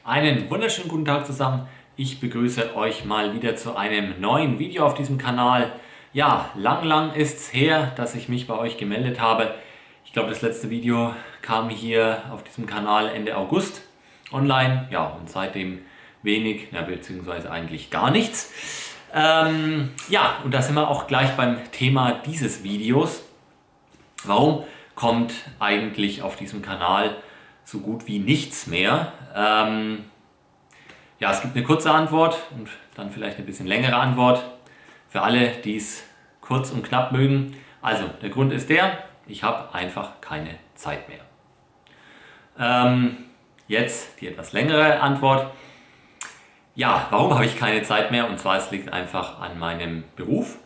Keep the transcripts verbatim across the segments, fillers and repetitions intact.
Einen wunderschönen guten Tag zusammen. Ich begrüße euch mal wieder zu einem neuen Video auf diesem Kanal. Ja, lang, lang ist es her, dass ich mich bei euch gemeldet habe. Ich glaube, das letzte Video kam hier auf diesem Kanal Ende August online. Ja, und seitdem wenig, ja, beziehungsweise eigentlich gar nichts. Ähm, ja, und da sind wir auch gleich beim Thema dieses Videos. Warum kommt eigentlich auf diesem Kanal so gut wie nichts mehr? Ähm, ja, es gibt eine kurze Antwort und dann vielleicht eine bisschen längere Antwort für alle, die es kurz und knapp mögen. Also, der Grund ist der, ich habe einfach keine Zeit mehr. Ähm, jetzt die etwas längere Antwort. Ja, warum habe ich keine Zeit mehr? Und zwar, es liegt einfach an meinem Beruf.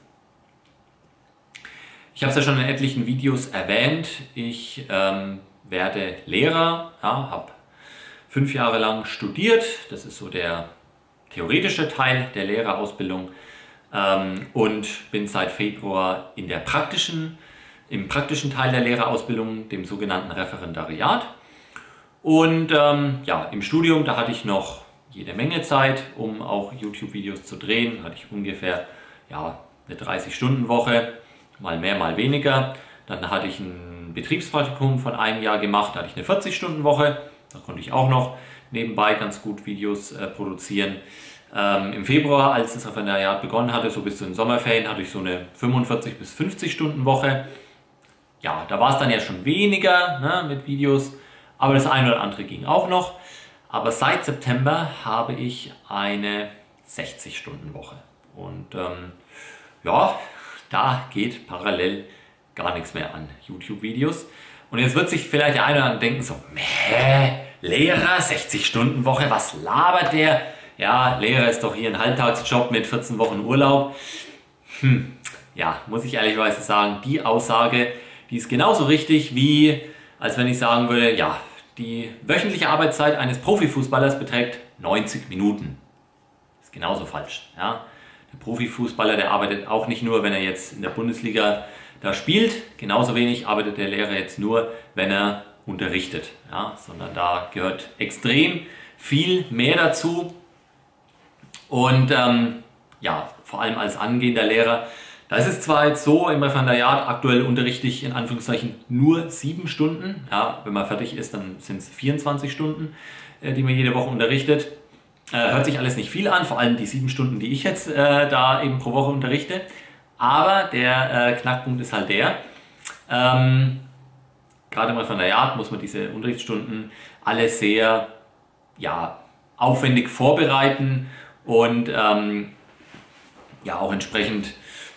Ich habe es ja schon in etlichen Videos erwähnt. Ich ähm, werde Lehrer, ja, habe fünf Jahre lang studiert. Das ist so der theoretische Teil der Lehrerausbildung ähm, und bin seit Februar in der praktischen, im praktischen Teil der Lehrerausbildung, dem sogenannten Referendariat. Und ähm, ja, im Studium, da hatte ich noch jede Menge Zeit, um auch YouTube-Videos zu drehen. Da hatte ich ungefähr ja, eine dreißig-Stunden-Woche. Mal mehr, mal weniger. Dann hatte ich ein Betriebspraktikum von einem Jahr gemacht, da hatte ich eine vierzig-Stunden-Woche. Da konnte ich auch noch nebenbei ganz gut Videos äh, produzieren. Ähm, Im Februar, als das Referendariat begonnen hatte, so bis zu den Sommerferien, hatte ich so eine fünfundvierzig- bis fünfzig-Stunden-Woche. Ja, da war es dann ja schon weniger, ne, mit Videos, aber das eine oder andere ging auch noch. Aber seit September habe ich eine sechzig-Stunden-Woche. Und ähm, ja, da geht parallel gar nichts mehr an YouTube-Videos. Und jetzt wird sich vielleicht der eine oder andere denken so, Mäh, Lehrer, sechzig-Stunden-Woche, was labert der? Ja, Lehrer ist doch hier ein Halbtagsjob mit vierzehn Wochen Urlaub. Hm, ja, muss ich ehrlicherweise sagen, die Aussage, die ist genauso richtig wie, als wenn ich sagen würde, ja, die wöchentliche Arbeitszeit eines Profifußballers beträgt neunzig Minuten. Ist genauso falsch, ja. Der Profifußballer, der arbeitet auch nicht nur, wenn er jetzt in der Bundesliga da spielt. Genauso wenig arbeitet der Lehrer jetzt nur, wenn er unterrichtet. Ja, sondern da gehört extrem viel mehr dazu. Und ähm, ja, vor allem als angehender Lehrer, da ist es zwar jetzt so, im Referendariat aktuell unterrichte ich in Anführungszeichen nur sieben Stunden. Ja, wenn man fertig ist, dann sind es vierundzwanzig Stunden, äh, die man jede Woche unterrichtet. Äh, hört sich alles nicht viel an, vor allem die sieben Stunden, die ich jetzt äh, da eben pro Woche unterrichte. Aber der äh, Knackpunkt ist halt der, ähm, gerade im Referendariat muss man diese Unterrichtsstunden alle sehr ja, aufwendig vorbereiten und ähm, ja auch entsprechend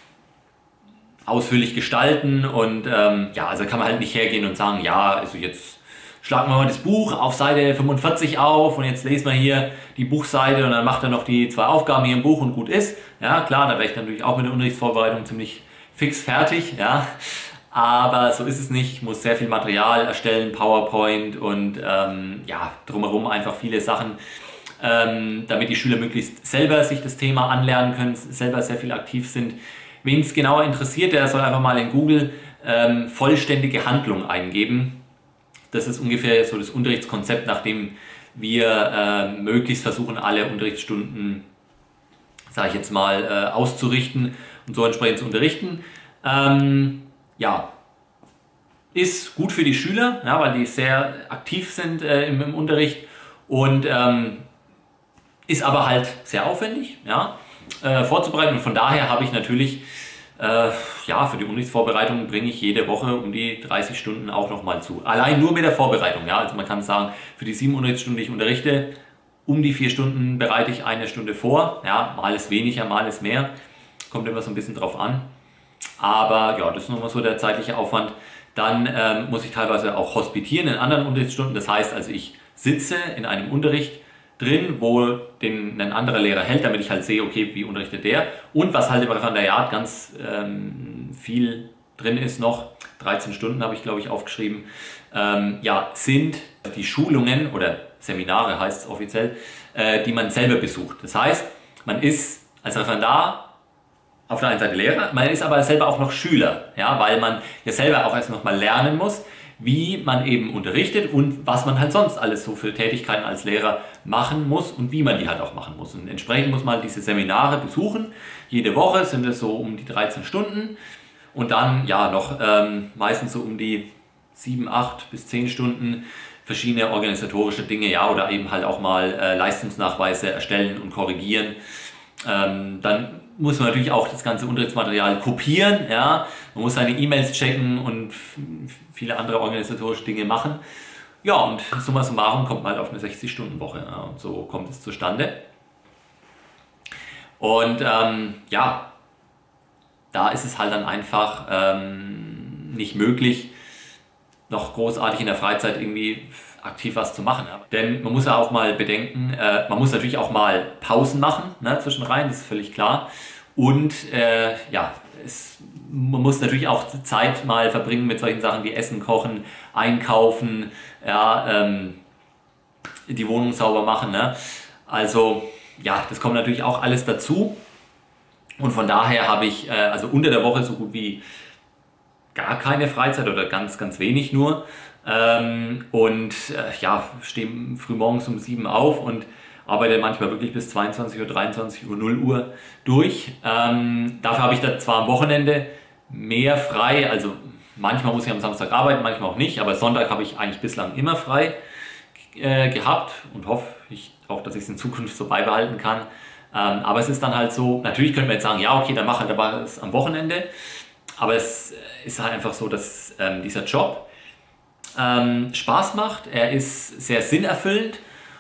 ausführlich gestalten. Und ähm, ja, also kann man halt nicht hergehen und sagen, ja, also jetzt schlagen wir mal das Buch auf Seite fünfundvierzig auf und jetzt lesen wir hier die Buchseite und dann macht er noch die zwei Aufgaben hier im Buch und gut ist. Ja, klar, da wäre ich dann natürlich auch mit der Unterrichtsvorbereitung ziemlich fix fertig, ja. Aber so ist es nicht. Ich muss sehr viel Material erstellen, PowerPoint und ähm, ja, drumherum einfach viele Sachen, ähm, damit die Schüler möglichst selber sich das Thema anlernen können, selber sehr viel aktiv sind. Wen es genauer interessiert, der soll einfach mal in Google ähm, vollständige Handlung eingeben. Das ist ungefähr so das Unterrichtskonzept, nachdem wir äh, möglichst versuchen, alle Unterrichtsstunden, sage ich jetzt mal, äh, auszurichten und so entsprechend zu unterrichten. Ähm, ja, ist gut für die Schüler, ja, weil die sehr aktiv sind äh, im, im Unterricht und ähm, ist aber halt sehr aufwendig, ja, äh, vorzubereiten. Und von daher habe ich natürlich Äh, ja, für die Unterrichtsvorbereitung bringe ich jede Woche um die dreißig Stunden auch nochmal zu. Allein nur mit der Vorbereitung. Ja? Also man kann sagen, für die sieben Unterrichtsstunden, die ich unterrichte, um die vier Stunden bereite ich eine Stunde vor. Ja, mal ist weniger, mal ist mehr. Kommt immer so ein bisschen drauf an. Aber ja, das ist nochmal so der zeitliche Aufwand. Dann ähm, muss ich teilweise auch hospitieren in anderen Unterrichtsstunden. Das heißt also, ich sitze in einem Unterricht drin, wo den ein anderer Lehrer hält, damit ich halt sehe, okay, wie unterrichtet der. Und was halt im Referendariat ganz ähm, viel drin ist noch, dreizehn Stunden habe ich glaube ich aufgeschrieben, ähm, ja, sind die Schulungen oder Seminare heißt es offiziell, äh, die man selber besucht. Das heißt, man ist als Referendar auf der einen Seite Lehrer, man ist aber selber auch noch Schüler, ja, weil man ja selber auch erst noch mal lernen muss, wie man eben unterrichtet und was man halt sonst alles so für Tätigkeiten als Lehrer machen muss und wie man die halt auch machen muss. Und entsprechend muss man diese Seminare besuchen. Jede Woche sind es so um die dreizehn Stunden und dann ja noch ähm, meistens so um die sieben, acht bis zehn Stunden verschiedene organisatorische Dinge, ja, oder eben halt auch mal äh, Leistungsnachweise erstellen und korrigieren. Ähm, dann muss man natürlich auch das ganze Unterrichtsmaterial kopieren, ja, man muss seine E-Mails checken und viele andere organisatorische Dinge machen. Ja, und summa summarum kommt man halt auf eine sechzig-Stunden-Woche, ja, und so kommt es zustande. Und ähm, ja, da ist es halt dann einfach ähm, nicht möglich, noch großartig in der Freizeit irgendwie aktiv was zu machen. Denn man muss ja auch mal bedenken, äh, man muss natürlich auch mal Pausen machen, ne, zwischenrein, das ist völlig klar. Und äh, ja, es, man muss natürlich auch Zeit mal verbringen mit solchen Sachen wie Essen kochen, einkaufen, ja, ähm, die Wohnung sauber machen. Ne? Also ja, das kommt natürlich auch alles dazu. Und von daher habe ich äh, also unter der Woche so gut wie gar keine Freizeit oder ganz, ganz wenig nur. Ähm, und äh, ja, stehe früh morgens um sieben auf und arbeite manchmal wirklich bis zweiundzwanzig Uhr, dreiundzwanzig Uhr, null Uhr durch. Ähm, dafür habe ich dann zwar am Wochenende mehr frei, also manchmal muss ich am Samstag arbeiten, manchmal auch nicht, aber Sonntag habe ich eigentlich bislang immer frei äh, gehabt und hoffe ich auch, dass ich es in Zukunft so beibehalten kann. Ähm, aber es ist dann halt so, natürlich könnte man jetzt sagen, ja okay, dann mache ich aber es am Wochenende, aber es ist halt einfach so, dass ähm, dieser Job ähm, Spaß macht, er ist sehr sinnerfüllend,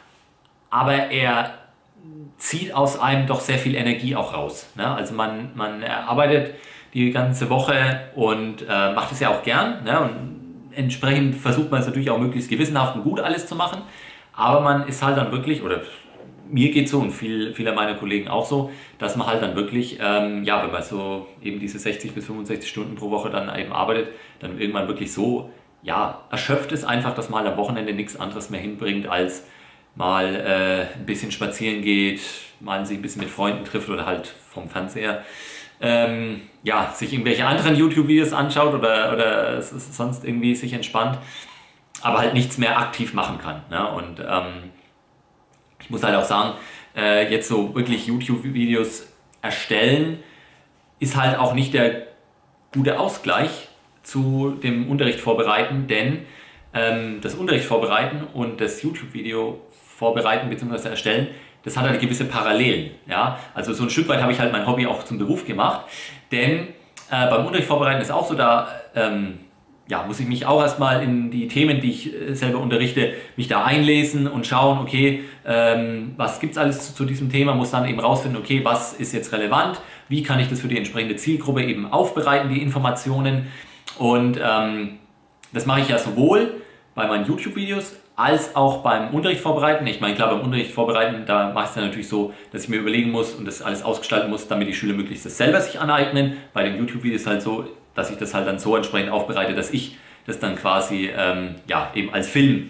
aber er zieht aus einem doch sehr viel Energie auch raus. Ne? Also man, man arbeitet die ganze Woche und äh, macht es ja auch gern. Ne? Und entsprechend versucht man es natürlich auch möglichst gewissenhaft und gut alles zu machen. Aber man ist halt dann wirklich, oder mir geht so und viel, viele meiner Kollegen auch so, dass man halt dann wirklich, ähm, ja, wenn man so eben diese sechzig bis fünfundsechzig Stunden pro Woche dann eben arbeitet, dann irgendwann wirklich so, ja, erschöpft es einfach, dass man halt am Wochenende nichts anderes mehr hinbringt, als mal äh, ein bisschen spazieren geht, mal sich ein bisschen mit Freunden trifft oder halt vom Fernseher, ähm, ja, sich irgendwelche anderen YouTube-Videos anschaut oder, oder sonst irgendwie sich entspannt, aber halt nichts mehr aktiv machen kann. Ne? Und ähm, ich muss halt auch sagen, äh, jetzt so wirklich YouTube-Videos erstellen, ist halt auch nicht der gute Ausgleich zu dem Unterricht vorbereiten, denn ähm, das Unterricht vorbereiten und das YouTube-Video vorbereiten bzw. erstellen, das hat halt gewisse Parallelen. Ja? Also so ein Stück weit habe ich halt mein Hobby auch zum Beruf gemacht, denn äh, beim Unterricht vorbereiten ist auch so, da ähm, ja, muss ich mich auch erstmal in die Themen, die ich selber unterrichte, mich da einlesen und schauen, okay, ähm, was gibt es alles zu, zu diesem Thema, muss dann eben rausfinden, okay, was ist jetzt relevant, wie kann ich das für die entsprechende Zielgruppe eben aufbereiten, die Informationen. Und ähm, das mache ich ja sowohl bei meinen YouTube-Videos als auch beim Unterricht vorbereiten. Ich meine, klar, beim Unterricht vorbereiten, da mache ich es dann natürlich so, dass ich mir überlegen muss und das alles ausgestalten muss, damit die Schüler möglichst das selber sich aneignen. Bei den YouTube-Videos halt so, dass ich das halt dann so entsprechend aufbereite, dass ich das dann quasi ähm, ja, eben als Film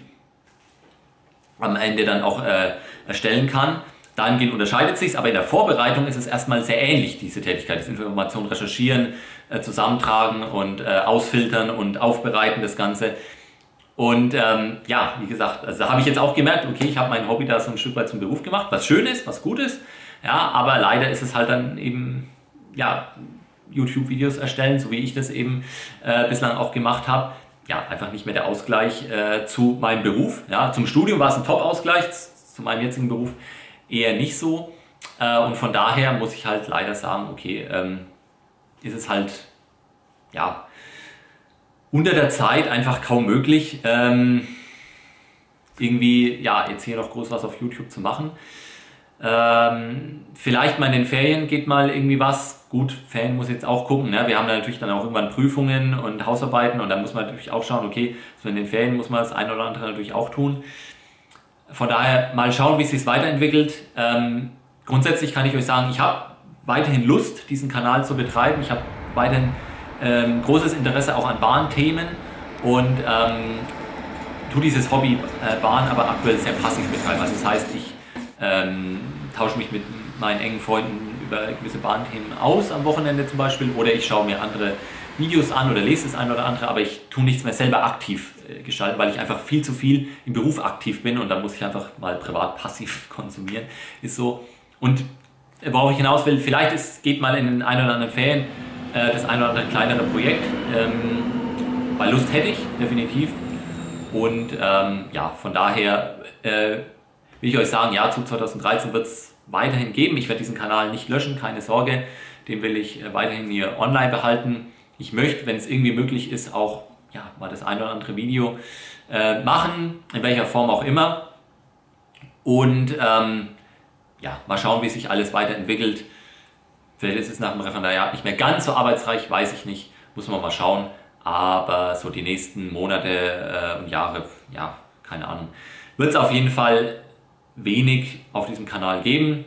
am Ende dann auch äh, erstellen kann. Dahingehend unterscheidet sich es, aber in der Vorbereitung ist es erstmal sehr ähnlich, diese Tätigkeit, das Informationen recherchieren, äh, zusammentragen und äh, ausfiltern und aufbereiten, das Ganze. Und ähm, ja, wie gesagt, also da habe ich jetzt auch gemerkt, okay, ich habe mein Hobby da so ein Stück weit zum Beruf gemacht, was schön ist, was gut ist, ja, aber leider ist es halt dann eben, ja, YouTube-Videos erstellen, so wie ich das eben äh, bislang auch gemacht habe, ja, einfach nicht mehr der Ausgleich äh, zu meinem Beruf. Ja, zum Studium war es ein Top-Ausgleich, zu meinem jetzigen Beruf eher nicht so. Äh, und von daher muss ich halt leider sagen, okay, ähm, ist es halt, ja, unter der Zeit einfach kaum möglich, ähm, irgendwie, ja, jetzt hier noch groß was auf YouTube zu machen. Ähm, vielleicht mal in den Ferien geht mal irgendwie was. Gut, Ferien muss jetzt auch gucken. Ne? Wir haben da natürlich dann auch irgendwann Prüfungen und Hausarbeiten und da muss man natürlich auch schauen, okay, so in den Ferien muss man das eine oder andere natürlich auch tun. Von daher mal schauen, wie es sich weiterentwickelt. Ähm, grundsätzlich kann ich euch sagen, ich habe weiterhin Lust, diesen Kanal zu betreiben. Ich habe weiterhin ähm, großes Interesse auch an Bahnthemen und ähm, tue dieses Hobby äh, Bahn aber aktuell sehr passiv betreiben. Also das heißt, ich ähm, tausche mich mit meinen engen Freunden über gewisse Bahnthemen aus am Wochenende zum Beispiel oder ich schaue mir andere Videos an oder lese das ein oder andere, aber ich tue nichts mehr selber aktiv äh, gestalten, weil ich einfach viel zu viel im Beruf aktiv bin und da muss ich einfach mal privat passiv konsumieren. Ist so. Und worauf ich hinaus will, vielleicht ist, geht mal in den ein oder anderen Ferien äh, das ein oder andere kleinere Projekt, ähm, weil Lust hätte ich definitiv. Und ähm, ja, von daher äh, will ich euch sagen, ja, zu zweitausenddreizehn wird es weiterhin geben. Ich werde diesen Kanal nicht löschen, keine Sorge. Den will ich äh, weiterhin hier online behalten. Ich möchte, wenn es irgendwie möglich ist, auch ja, mal das ein oder andere Video äh, machen, in welcher Form auch immer. Und ähm, ja, mal schauen, wie sich alles weiterentwickelt. Vielleicht ist es nach dem Referendariat nicht mehr ganz so arbeitsreich, weiß ich nicht, muss man mal schauen. Aber so die nächsten Monate äh, und Jahre, ja, keine Ahnung, wird es auf jeden Fall wenig auf diesem Kanal geben.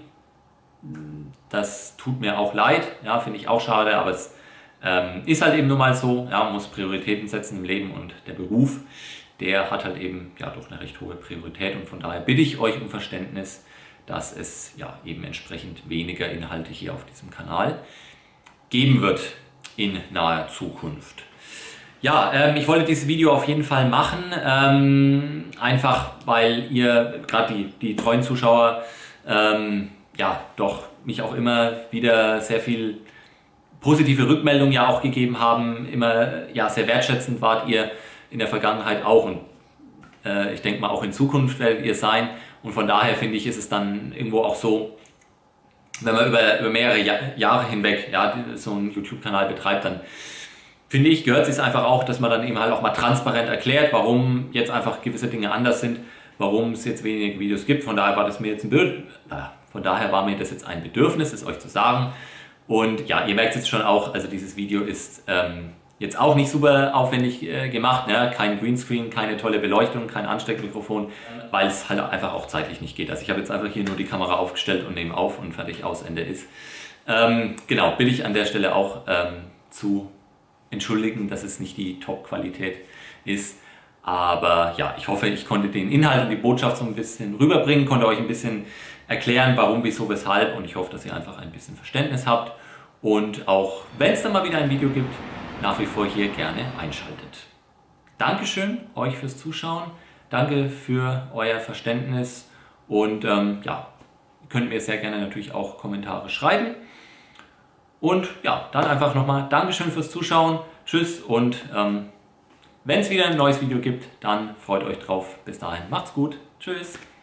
Das tut mir auch leid, ja, finde ich auch schade, aber es ähm, ist halt eben nun mal so, ja, man muss Prioritäten setzen im Leben und der Beruf, der hat halt eben ja doch eine recht hohe Priorität und von daher bitte ich euch um Verständnis, dass es ja eben entsprechend weniger Inhalte hier auf diesem Kanal geben wird in naher Zukunft. Ja, ähm, ich wollte dieses Video auf jeden Fall machen, ähm, einfach weil ihr, gerade die, die treuen Zuschauer, ähm, ja doch mich auch immer wieder sehr viel positive Rückmeldungen ja auch gegeben haben, immer ja sehr wertschätzend wart ihr in der Vergangenheit auch und äh, ich denke mal auch in Zukunft werdet ihr sein und von daher finde ich, ist es dann irgendwo auch so, wenn man über, über mehrere Jahr, Jahre hinweg ja, so einen YouTube-Kanal betreibt, dann finde ich, gehört es einfach auch, dass man dann eben halt auch mal transparent erklärt, warum jetzt einfach gewisse Dinge anders sind, warum es jetzt weniger Videos gibt. Von daher war das mir jetzt ein Bild, von daher war mir das jetzt ein Bedürfnis, es euch zu sagen. Und ja, ihr merkt es jetzt schon auch, also dieses Video ist ähm, jetzt auch nicht super aufwendig äh, gemacht, ne? Kein Greenscreen, keine tolle Beleuchtung, kein Ansteckmikrofon, weil es halt einfach auch zeitlich nicht geht. Also ich habe jetzt einfach hier nur die Kamera aufgestellt und nehme auf und fertig aus, Ende ist. Ähm, genau, bitte ich an der Stelle auch ähm, zu entschuldigen, dass es nicht die Top-Qualität ist. Aber ja, ich hoffe, ich konnte den Inhalt und die Botschaft so ein bisschen rüberbringen, konnte euch ein bisschen erklären, warum, wieso, weshalb und ich hoffe, dass ihr einfach ein bisschen Verständnis habt und auch, wenn es dann mal wieder ein Video gibt, nach wie vor hier gerne einschaltet. Dankeschön euch fürs Zuschauen, danke für euer Verständnis und ähm, ja, ihr könnt mir sehr gerne natürlich auch Kommentare schreiben. Und ja, dann einfach nochmal Dankeschön fürs Zuschauen, tschüss und ähm, wenn es wieder ein neues Video gibt, dann freut euch drauf. Bis dahin, macht's gut, tschüss.